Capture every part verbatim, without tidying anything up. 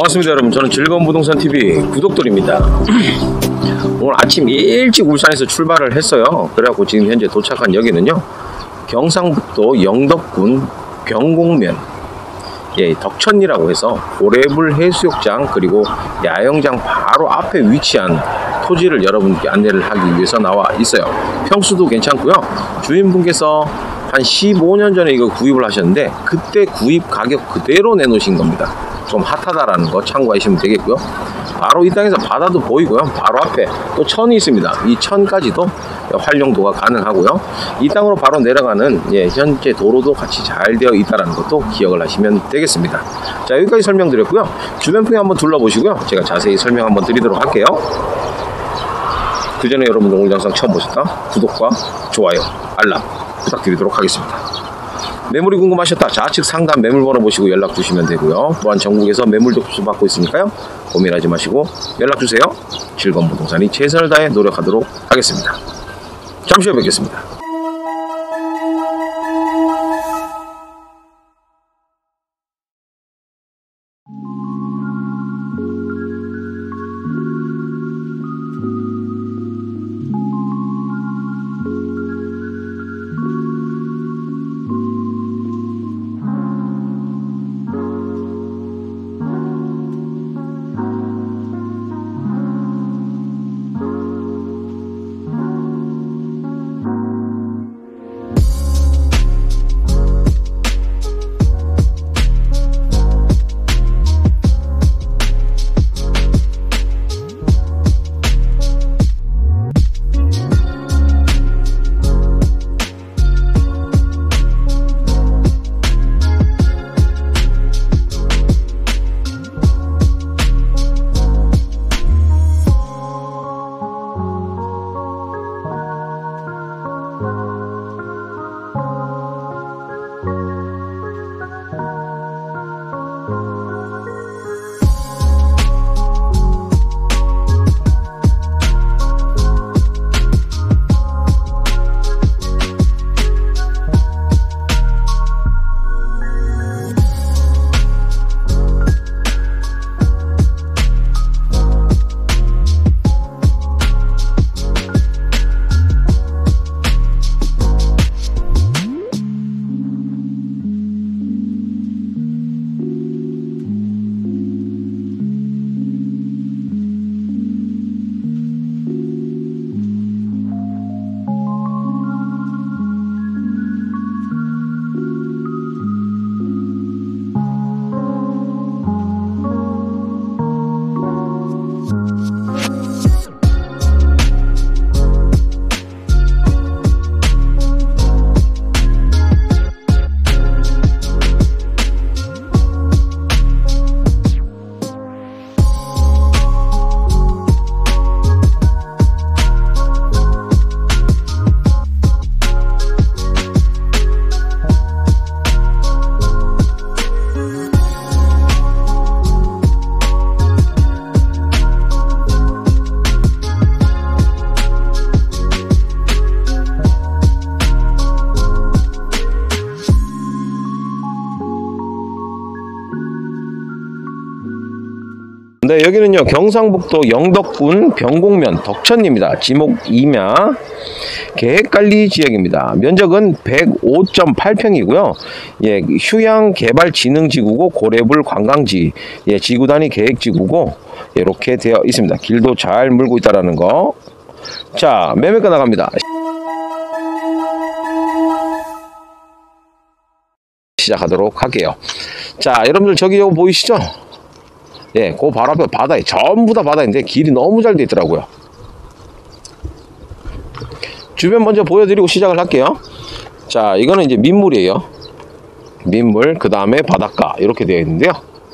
반갑습니다 여러분. 저는 즐거운 부동산 티비 구독돌입니다. 오늘 아침 일찍 울산에서 출발을 했어요. 그래갖고 지금 현재 도착한 여기는요, 경상북도 영덕군 병곡면, 예, 덕천이라고 해서 고래불 해수욕장 그리고 야영장 바로 앞에 위치한 토지를 여러분께 안내를 하기 위해서 나와 있어요. 평수도 괜찮고요. 주인분께서 한 십오 년 전에 이거 구입을 하셨는데 그때 구입 가격 그대로 내놓으신 겁니다. 좀 핫하다라는 거 참고하시면 되겠고요. 바로 이 땅에서 바다도 보이고요. 바로 앞에 또 천이 있습니다. 이 천까지도 활용도가 가능하고요. 이 땅으로 바로 내려가는, 예, 현재 도로도 같이 잘 되어 있다는 것도 기억을 하시면 되겠습니다. 자, 여기까지 설명드렸고요. 주변 풍경 한번 둘러보시고요. 제가 자세히 설명 한번 드리도록 할게요. 그 전에 여러분들 오늘 영상 처음 보셨다 구독과 좋아요, 알람 부탁드리도록 하겠습니다. 매물이 궁금하셨다 좌측 상단 매물번호 보시고 연락 주시면 되고요. 또한 전국에서 매물 접수 받고 있으니까요, 고민하지 마시고 연락 주세요. 즐거운 부동산이 최선을 다해 노력하도록 하겠습니다. 잠시 후에 뵙겠습니다. 네, 여기는요 경상북도 영덕군 병곡면 덕천입니다. 지목 이야 계획관리 지역입니다. 면적은 백오 점 팔 평이고요. 예, 휴양개발진흥지구고 고래불 관광지, 예, 지구단위 계획지구고 이렇게 되어 있습니다. 길도 잘 물고 있다라는 거. 자, 매매가 나갑니다. 시작하도록 할게요. 자, 여러분들 저기 요거 보이시죠? 예, 그 바로 앞에 바다에 전부 다 바다인데 길이 너무 잘 돼 있더라고요. 주변 먼저 보여드리고 시작을 할게요. 자, 이거는 이제 민물이에요. 민물, 그 다음에 바닷가 이렇게 되어 있는데요.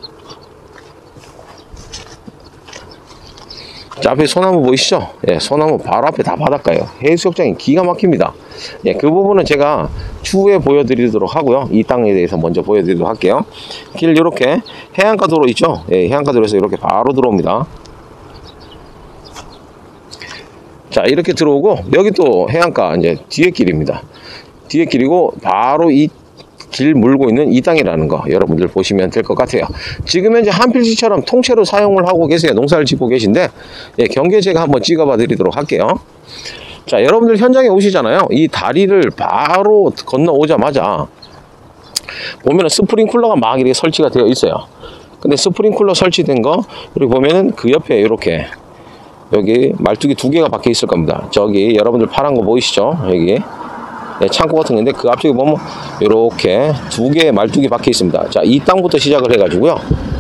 자, 앞에 소나무 보이시죠? 예, 소나무 바로 앞에 다 바닷가예요. 해수욕장이 기가 막힙니다. 예, 그 부분은 제가 추후에 보여드리도록 하고요. 이 땅에 대해서 먼저 보여드리도록 할게요. 길 이렇게 해안가 도로 있죠? 예, 해안가 도로에서 이렇게 바로 들어옵니다. 자, 이렇게 들어오고 여기 또 해안가 이제 뒤에 길입니다. 뒤에 길이고 바로 이 길 물고 있는 이 땅이라는 거 여러분들 보시면 될 것 같아요. 지금 현재 한필지처럼 통째로 사용을 하고 계세요. 농사를 짓고 계신데 예, 경계 제가 한번 찍어봐 드리도록 할게요. 자, 여러분들 현장에 오시잖아요. 이 다리를 바로 건너오자마자 보면은 스프링쿨러가 막 이렇게 설치가 되어 있어요. 근데 스프링쿨러 설치된 거 그리고 보면은 그 옆에 이렇게 여기 말뚝이 두 개가 박혀 있을 겁니다. 저기 여러분들 파란 거 보이시죠? 여기 네, 창고 같은 건데 그 앞쪽에 보면 이렇게 두 개의 말뚝이 박혀 있습니다. 자, 이 땅부터 시작을 해 가지고요.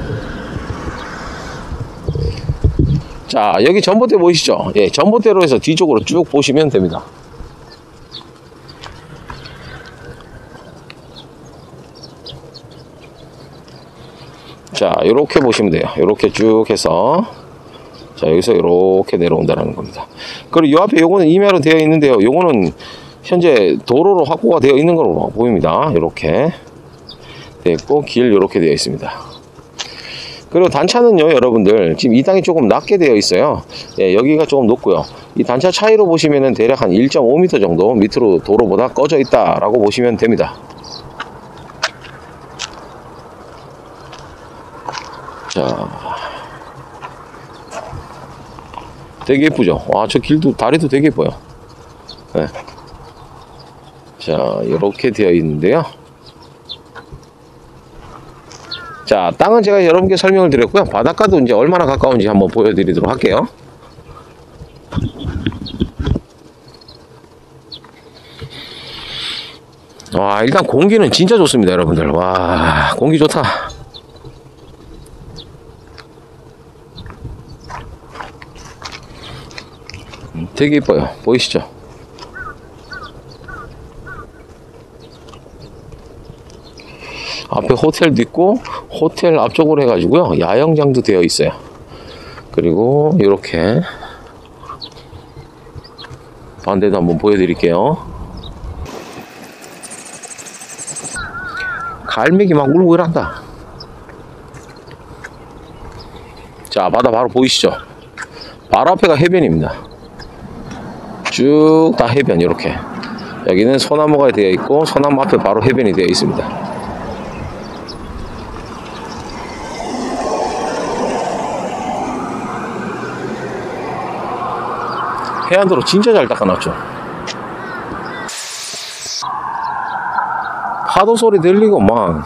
자, 여기 전봇대 보이시죠? 예, 전봇대로 해서 뒤쪽으로 쭉 보시면 됩니다. 자, 이렇게 보시면 돼요. 이렇게 쭉 해서 자, 여기서 이렇게 내려온다는 겁니다. 그리고 이 앞에 요거는 임야로 되어 있는데요. 요거는 현재 도로로 확보가 되어 있는 걸로 보입니다. 이렇게 되어 있고 길 이렇게 되어 있습니다. 그리고 단차는요, 여러분들 지금 이 땅이 조금 낮게 되어 있어요. 예, 여기가 조금 높고요. 이 단차 차이로 보시면은 대략 한 일 점 오 미터 정도 밑으로 도로보다 꺼져 있다라고 보시면 됩니다. 자, 되게 예쁘죠? 와, 저 길도 다리도 되게 예뻐요. 네. 자, 이렇게 되어 있는데요. 자, 땅은 제가 여러분께 설명을 드렸고요. 바닷가도 이제 얼마나 가까운지 한번 보여드리도록 할게요. 와, 일단 공기는 진짜 좋습니다, 여러분들. 와, 공기 좋다. 되게 예뻐요. 보이시죠? 앞에 호텔도 있고 호텔 앞쪽으로 해가지고요 야영장도 되어 있어요. 그리고 이렇게 반대도 한번 보여드릴게요. 갈매기 막 울고 이란다. 자, 바다 바로 보이시죠? 바로 앞에가 해변입니다. 쭉 다 해변. 이렇게 여기는 소나무가 되어 있고 소나무 앞에 바로 해변이 되어 있습니다. 해안도로 진짜 잘 닦아놨죠. 파도 소리 들리고 막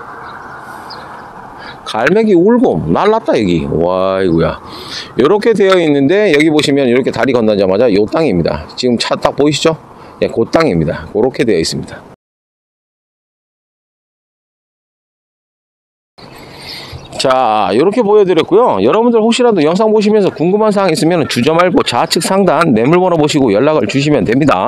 갈매기 울고 날랐다 여기. 와, 이구야. 이렇게 되어 있는데 여기 보시면 이렇게 다리 건너자마자 요 땅입니다. 지금 차 딱 보이시죠? 예, 그 땅입니다. 그렇게 되어 있습니다. 자, 이렇게 보여드렸고요. 여러분들 혹시라도 영상 보시면서 궁금한 사항 있으면 주저 말고 좌측 상단 매물번호 보시고 연락을 주시면 됩니다.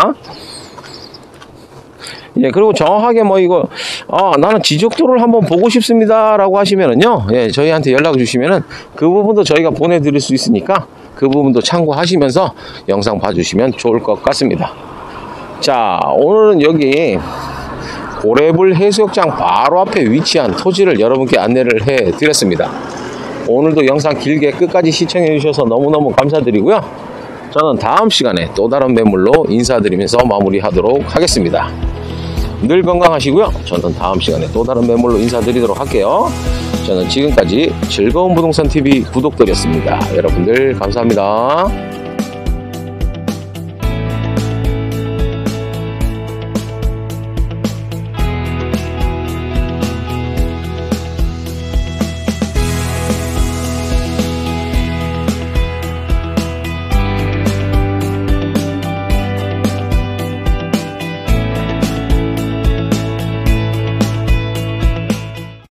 예, 그리고 정확하게 뭐 이거 아, 나는 지적도를 한번 보고 싶습니다 라고 하시면은요, 예, 저희한테 연락 주시면은 그 부분도 저희가 보내드릴 수 있으니까 그 부분도 참고하시면서 영상 봐주시면 좋을 것 같습니다. 자, 오늘은 여기 고래불 해수욕장 바로 앞에 위치한 토지를 여러분께 안내를 해 드렸습니다. 오늘도 영상 길게 끝까지 시청해 주셔서 너무너무 감사드리고요. 저는 다음 시간에 또 다른 매물로 인사드리면서 마무리하도록 하겠습니다. 늘 건강하시고요. 저는 다음 시간에 또 다른 매물로 인사드리도록 할게요. 저는 지금까지 즐거운 부동산 티비 구독드렸습니다. 여러분들 감사합니다.